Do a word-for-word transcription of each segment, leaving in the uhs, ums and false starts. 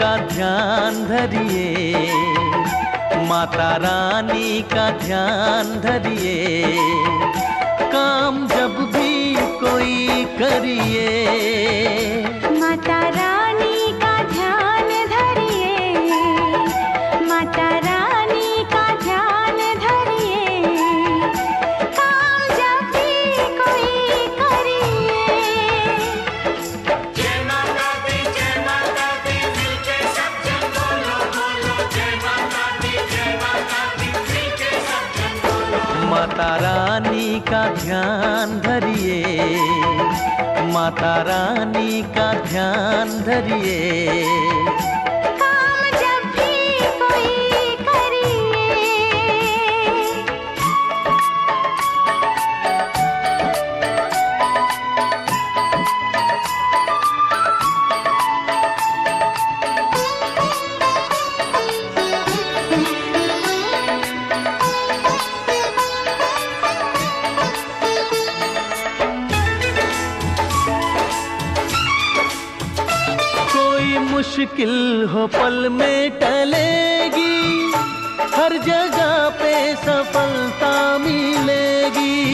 का ध्यान धरिए, माता रानी का ध्यान धरिए, काम जब भी कोई करिए। माता रानी का ध्यान धरिए, माता रानी का ध्यान धरिए, काम जब भी कोई करिए। जय माता दी, जय माता दी, मिलके सब जन बोलो बोलो, जय माता दी, जय माता दी, मिलके सब जन बोलो। माता रानी का ध्यान धरिए, माता रानी का ध्यान धरिए, काम जब भी कोई करिए। मुश्किल हो पल में टलेगी, हर जगह पे सफलता मिलेगी।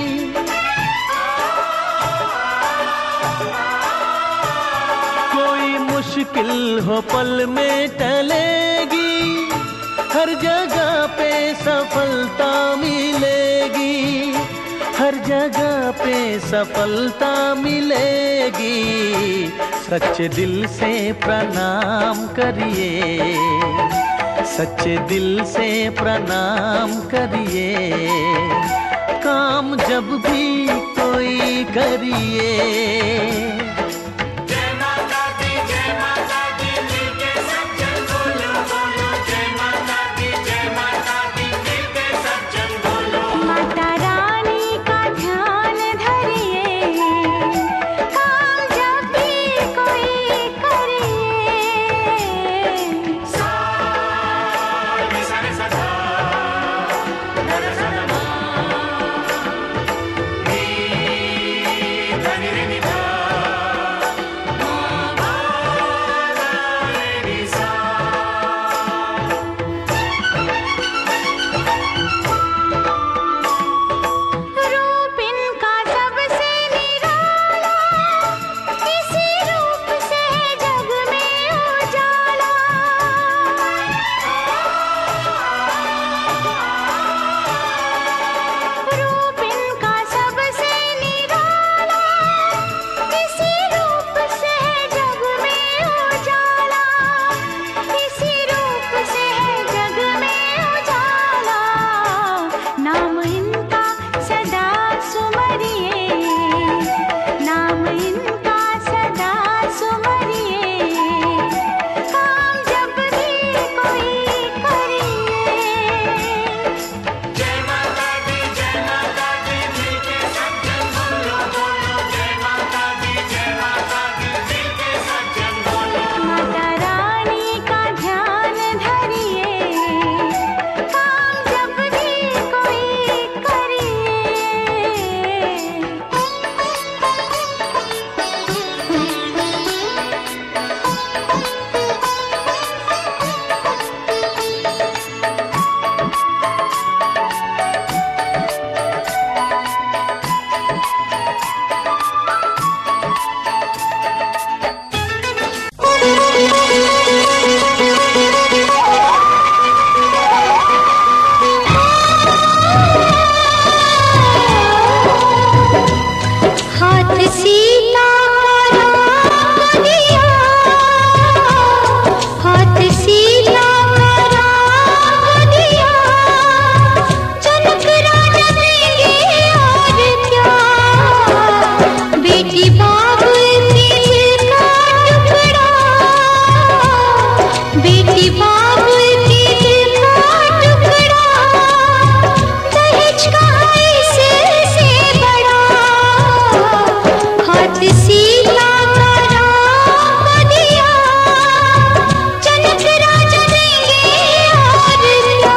कोई मुश्किल हो पल में टलेगी, हर जगह पे सफलता मिलेगी, हर जगह पे सफलता मिलेगी। सच्चे दिल से प्रणाम करिए, सच्चे दिल से प्रणाम करिए, काम जब भी कोई करिए। जय माता दी, जय माता दी, मिलके सब जन बोलो बोलो, जय माता दी, जय माता दी, मिलके सब जन बोलो। माता रानी का ध्यान धरिए, काम जब भी कोई करिए। सा रे सा रे सा धा, धा रे सा धा मा, नी धा नी रे नी धा, मा मा धा रे नी सा। रूप इनका सबसे निराला, इसी रूप से जग में उजाला। रूप इनका सबसे निराला, इसी रूप से जग में उजाला, इसी रूप से जग में उजाला। नाम इनका सदा सुमरिए, नाम इनका सदा सुमरिए, काम जब भी कोई करिए। जय माता दी, जय माता दी, मिलके सब जन बोलो बोलो, जय माता दी, जय माता दी, मिलके सब जन बोलो। माता रानी का ध्यान धरिए, काम जब भी कोई करिए। हाथ सीता का राम दिया, हाथ सीता का राम दिया, जनक राजा देंगे और क्या। बेटी बाप की दिल का टुकड़ा, बेटी बाप की दिल का टुकड़ा, दहेज का इससे बड़ा। हाथ सीता का राम दिया, जनक राजा देंगे और क्या।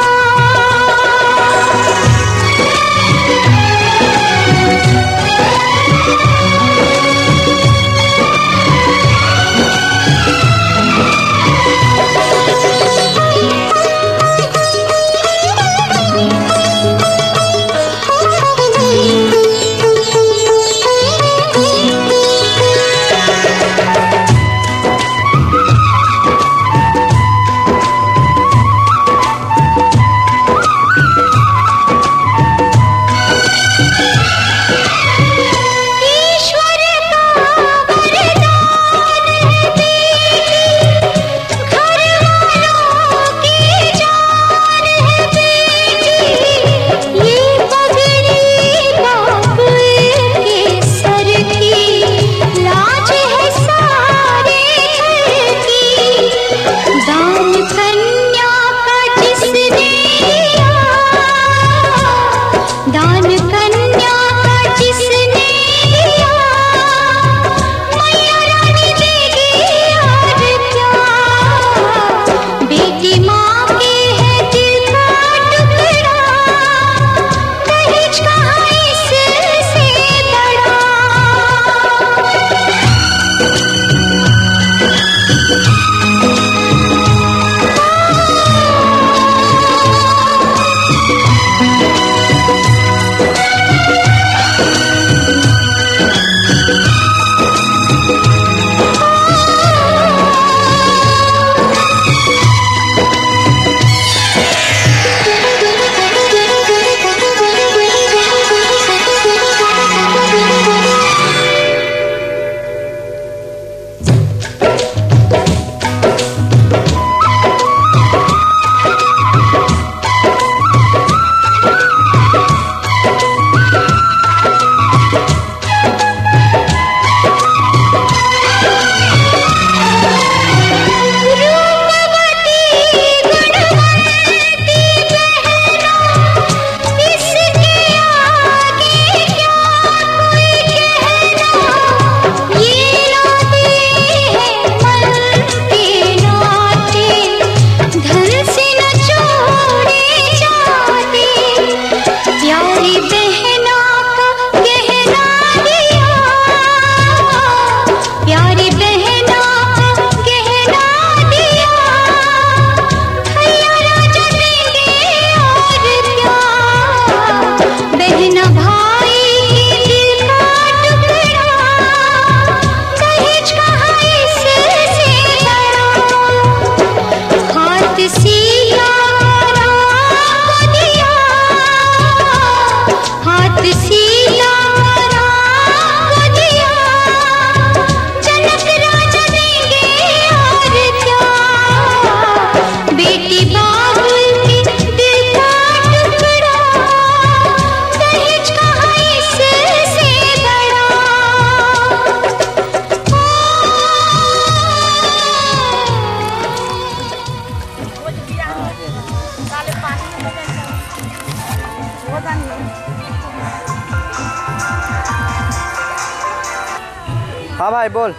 हाँ भाई बोल।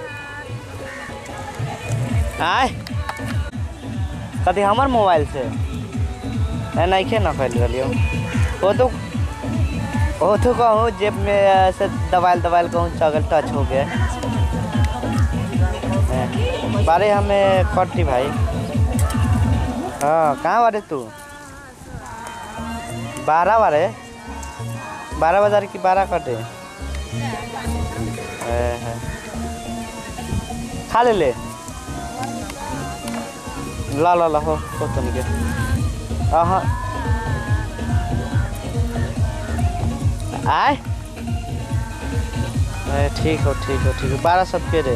आए कभी हमार मोबाइल से नहीं खे ना फैल रही वो तो वो तो कहूँ जेब में ऐसे दबाइल दबाइल कहूँ अगर टच हो गया बारे हमें कटी भाई। हाँ कहाँ बारे तू? बारह बारे बारह बाजार की बारह कटे खा ले ले ला ला ला हो हो तो नहीं के हाँ आए ठीक हो ठीक हो ठीक हो बारह सब के रे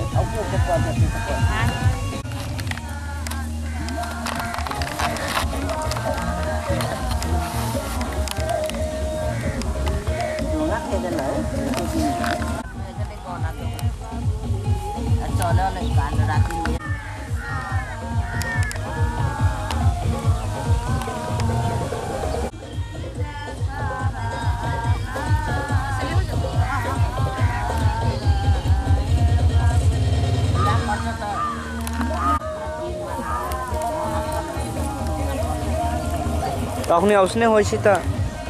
तखनी उसने होई छी त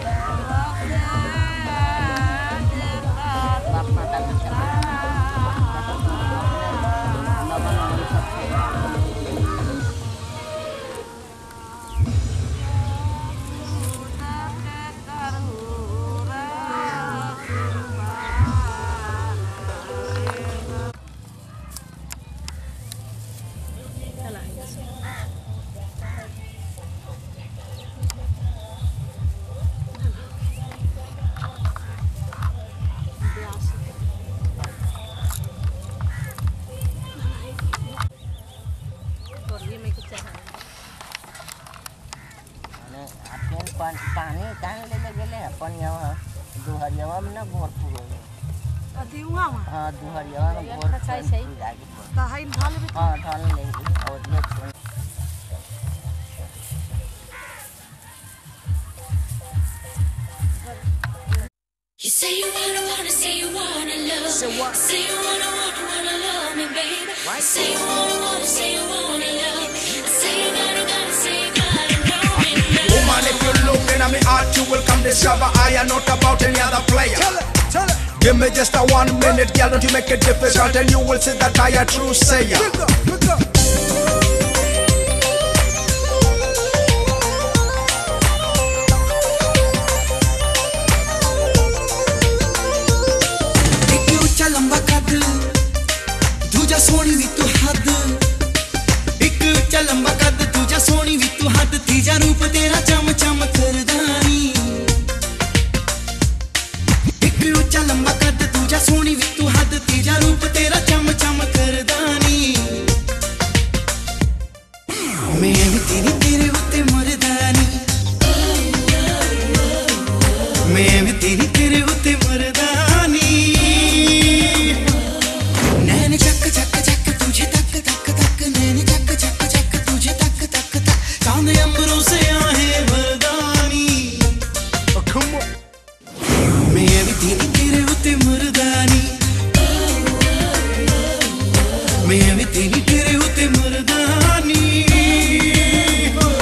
पानी कहाँ ले गए अपन यहाँ दुहरियावा में ना भोर पूरा अदिवा में हां दुहरियावा में भोर सही सही तो हाई ढाल भी हां ढाल लेंगे और ये You say you wanna wanna say you wanna love say what say you wanna wanna wanna love me baby right. Say you wanna wanna say you wanna love say you gotta gotta say you gotta know me love. Woman, if you look in my heart, you will come discover I am not about any other player. Tell it, tell it. Give me just a one minute, girl, don't you make it difficult, and you will see that I am true sayer. Pick up, pick up. लंबा कद दूजा सोनी भी तू हद एक उच्चा लंबा कद दूजा सोनी भी तू हद तीजा रूप तेरा चम चम करदानी एक उच्चा लंबा कद दूजा सोनी भी तू हद तीजा रूप तेरा चम चम करदानी मैं भी तेरी तेरे उत्ते मरदानी मैं भी तेरी तेरे उत्ते मरदानी मैं भी तेरी तेरे होते मर्दानी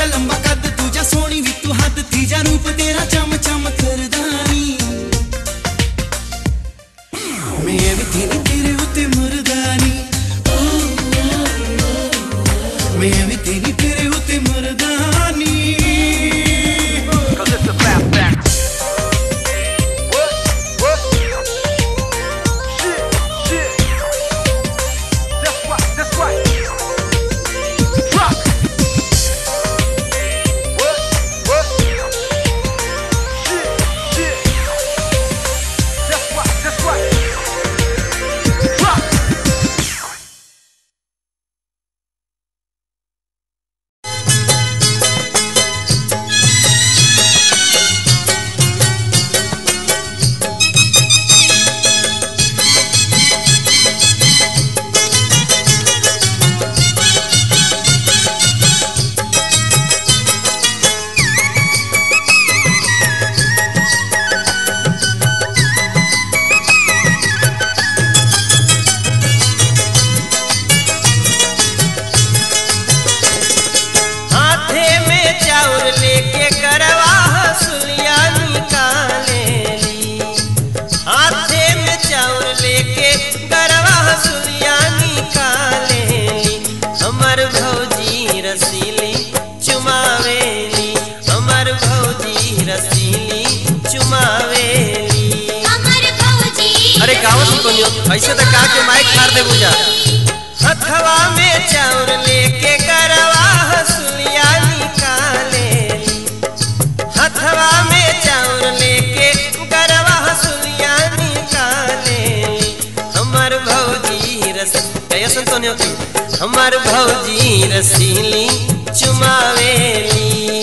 लंबा कद दूजा सोनी भी तू हद तीजा रूप तेरा चम चम करदानी मैं भी तेरी तेरे उते मरदानी मैं भी तेरी तेरे उते मरदानी ऐसे तो का के माइक फाड़ दे बुझा हथवा में चाउर लेके करवा हसुलिया निकाले हथवा में चाउर लेके करवा हसुलिया निकाले हमर भौजी रस कैसन तो नहीं होती हमर भौजी रसीली चुमावेली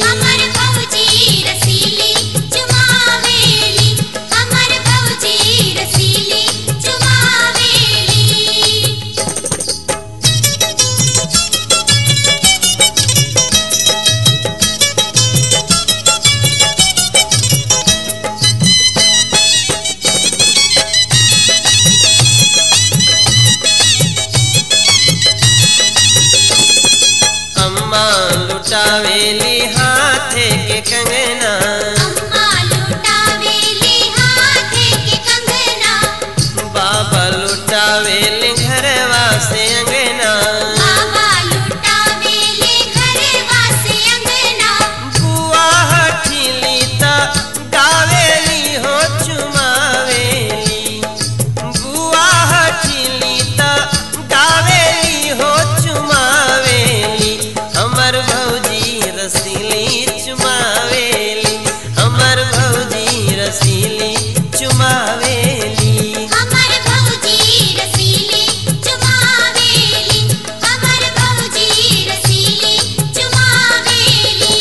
लुटावेली हाथे के कंगना अम्मा लुटावेली हाथे के कंगना बाबा लुटावेली घरवा से अंगना बाबा लुटावेली घरवा से अंगना बुआ हठीली ता गावेली हो चुमावेली बुआ हठीली ता गावेली हो चुमावेली हमर भौजी रसीली चुमावेली हमर भौजी रसीली चुमावेली हमर भौजी रसीली चुमावेली हमर भौजी रसीली चुमावेली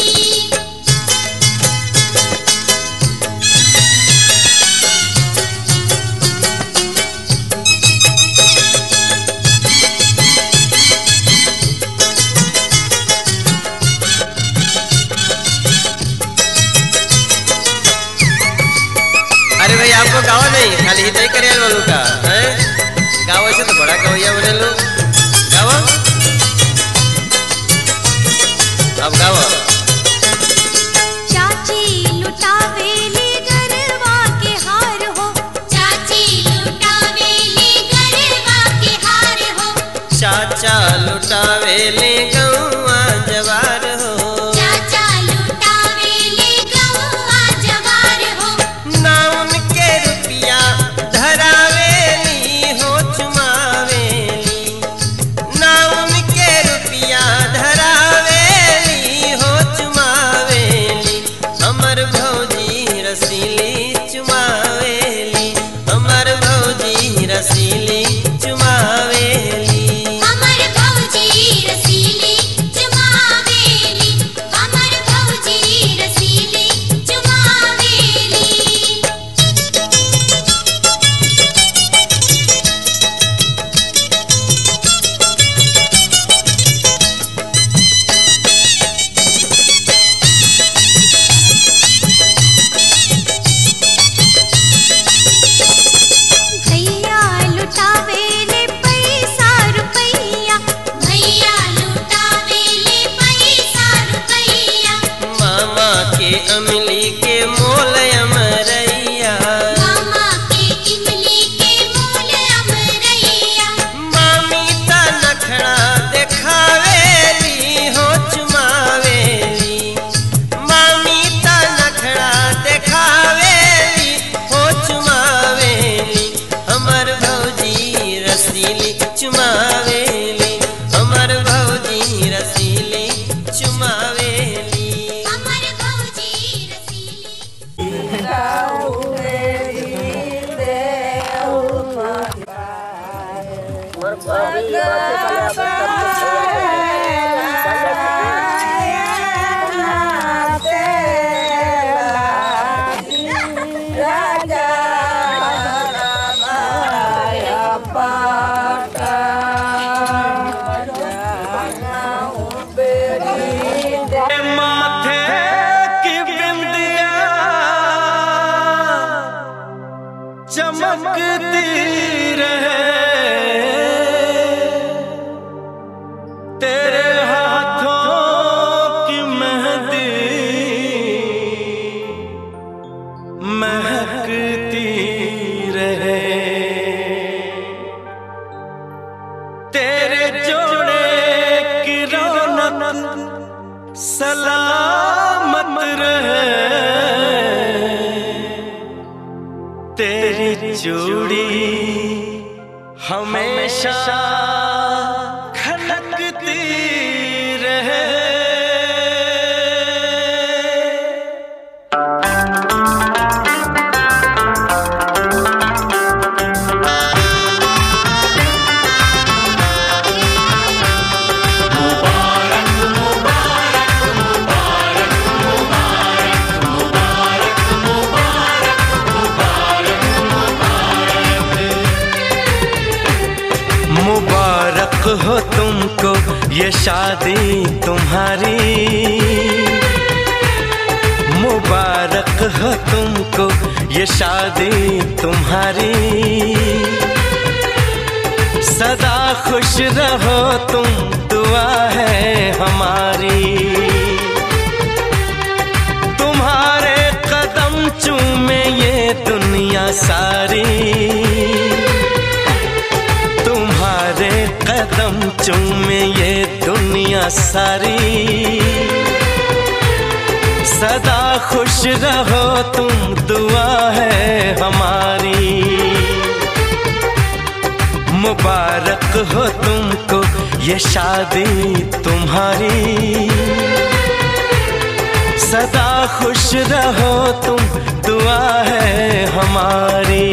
अरे भाई आपको गावा नहीं खाली हितई करे वालों का हैं गावा से तो बड़ा गवैया बने लो गावा अब गावा चाची लुटावेली गरवा के हार हो चाची लुटावेली गरवा के हार हो चाचा लुटावेले गौआ जवार हो चाचा लुटावेली गौआ जवार हो ना उनके रुपया धरावेली हो चुमावेली ना उनके रुपया धरावेली हो चुमावेली हमर भौजी रसीली चुमावेली हमर भौजी रसीली चुमावेली हमर भौजी रसीली अमली के मोल अमरैया, मामा के इमली के मोल अमरैया, मामी ता नखड़ा देखावेली हो चुमावेली, मामी ता नखड़ा देखावेली हो चुमावेली, हमर भौजी रसीली चुमावेली, हमर भौजी रसीली चुमावेली। हमर भौजी रसीली। माथे की बिंदिया चमकती रहे, तेरे हाथों की मेहंदी महकती रहे, तेरे जोड़े की रौनक सलामत रहे, तेरी चूड़ी हमेशा खनकती रहे। मुबारक हो तुमको ये शादी तुम्हारी, मुबारक हो तुमको ये शादी तुम्हारी, सदा खुश रहो तुम दुआ है हमारी, तुम्हारे कदम चूमे ये दुनिया सारी, तुम्हारे कदम चूमे ये दुनिया सारी, सदा खुश रहो तुम दुआ है हमारी, मुबारक हो तुमको ये शादी तुम्हारी, सदा खुश रहो तुम दुआ है हमारी।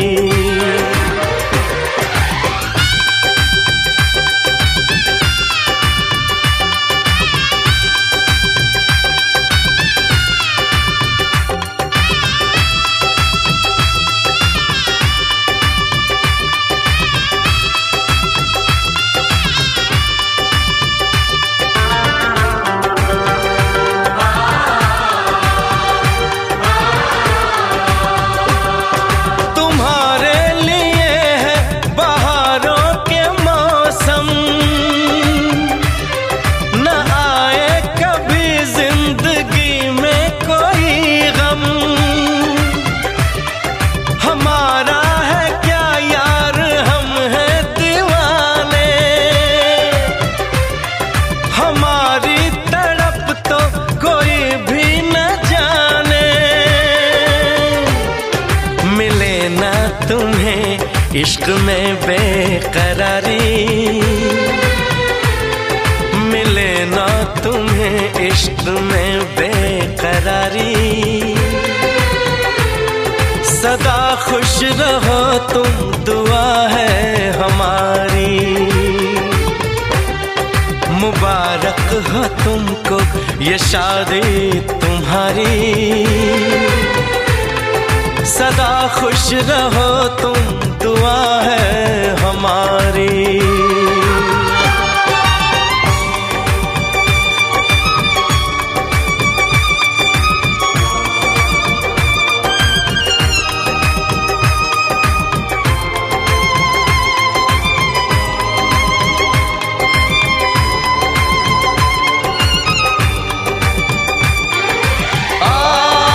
इश्क में बेकरारी मिले ना तुम्हें, इश्क में बेकरारी, सदा खुश रहो तुम दुआ है हमारी, मुबारक हो तुमको ये शादी तुम्हारी, सदा खुश रहो तुम दुआ है हमारी। आ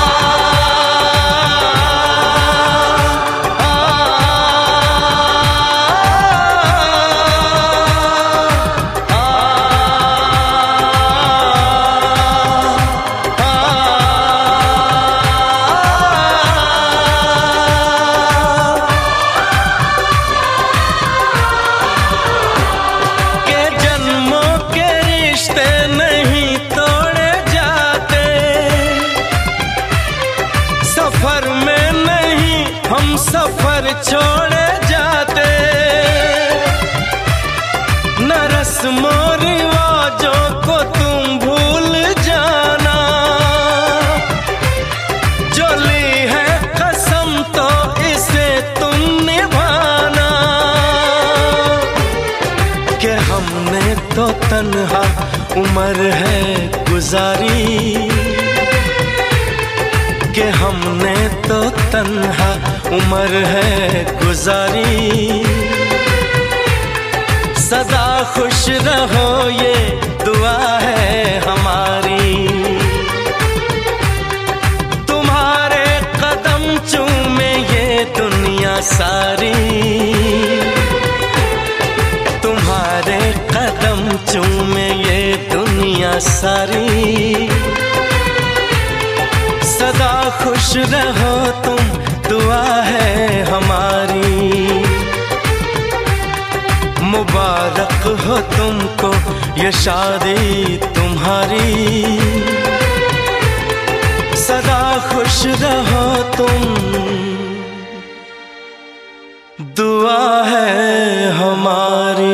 छोड़े जाते, न रस्मों रिवाजों को तुम भूल जाना। जो ली है कसम तो इसे तुम निभाना। कि हमने तो तन्हा उम्र है गुजारी, कि हमने तो तन्हा उम्र है गुजारी। सदा खुश रहो ये दुआ है हमारी। तुम्हारे कदम चूमे ये दुनिया सारी, तुम्हारे कदम चूमे ये दुनिया सारी। सदा खुश रहो तुम दुआ है हमारी। मुबारक हो तुमको ये शादी तुम्हारी। सदा खुश रहो तुम दुआ है हमारी।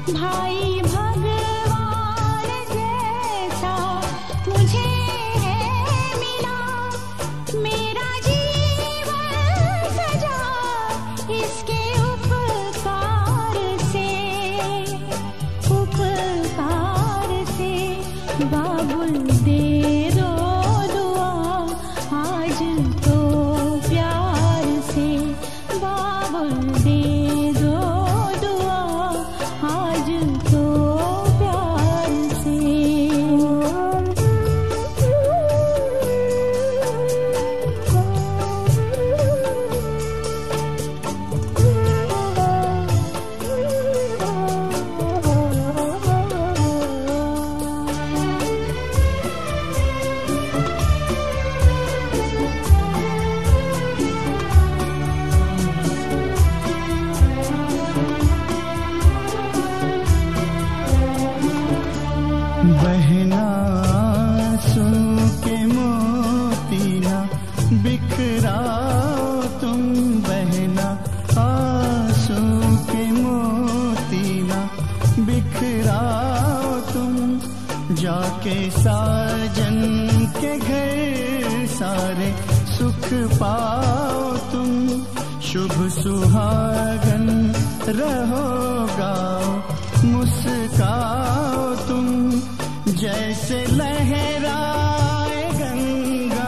भाई भगवान जैसा मुझे है मिला, मेरा जीवन सजा इसके उपकार से, उपकार से। बाबुल दे दो दुआ आज तो प्यार से, बाबुल दे दो दुआ आज तो प्यार से। बहना आंसू के मोती ना बिखराओ तुम, बहना आंसू के मोती ना बिखराओ तुम, जाके साजन के घर सारे सुख पाओ तुम, शुभ सुहागन रहो गाओ मुस्काओ तुम, जैसे लहराए गंगा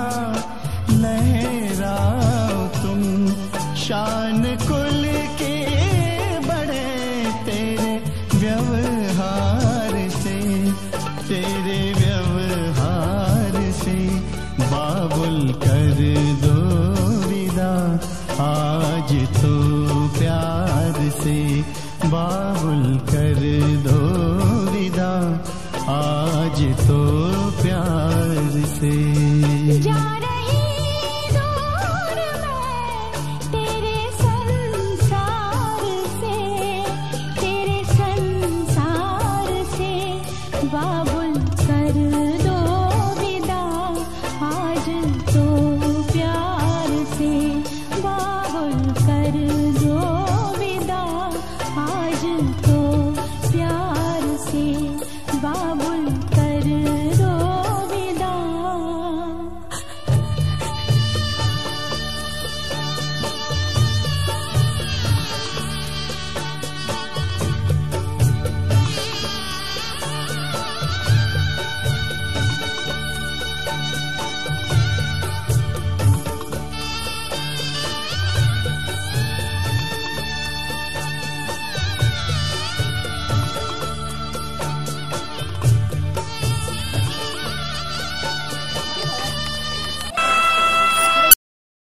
लहराओ तुम, शान कुल के बड़े तेरे व्यवहार से, तेरे व्यवहार से। बाबुल कर दो विदा आज तो प्यार से, बाबुल कर दो विदा आज तो प्यार से। जा रही दूर मैं तेरे संसार से, तेरे संसार से। बाबुल